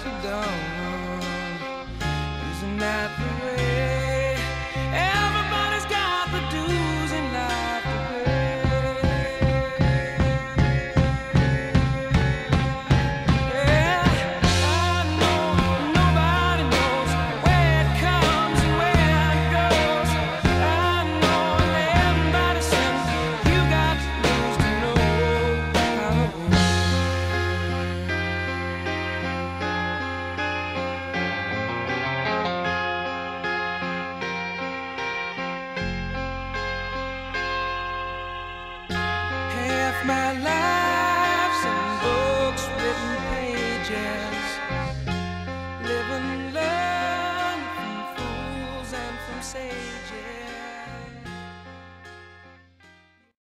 to dawn. Isn't that the way? Everybody's got the dues in life to pay. Yeah, I know nobody knows where it comes and where it goes. I know everybody says you got to lose to know how it works. Half my